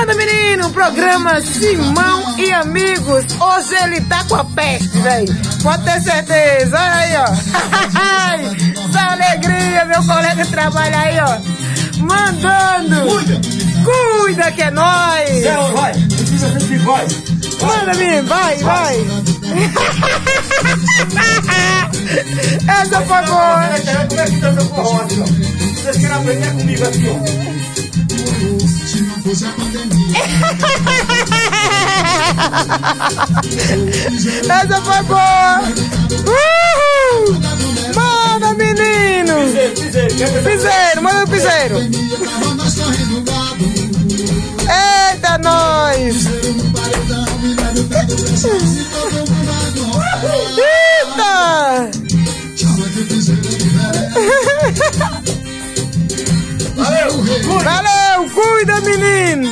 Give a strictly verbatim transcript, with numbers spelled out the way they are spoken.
Manda, menino, programa Simão e Amigos. Hoje ele tá com a peste, velho. Pode ter certeza. Olha aí, ó. Essa alegria, meu colega trabalha aí, ó. Mandando. Cuida. Cuida que é nóis. É, vai. Precisa de vai. Manda, menino, vai, vai. Essa foi boa. Como é que tá seu forró assim, ó? Vocês querem aprender comigo aqui, ó? Essa foi boa. Uhul. Manda, menino. Piseiro, Piseiro, manda o piseiro. Eita, nós. Eita. Valeu, Valeu, cuida, menino.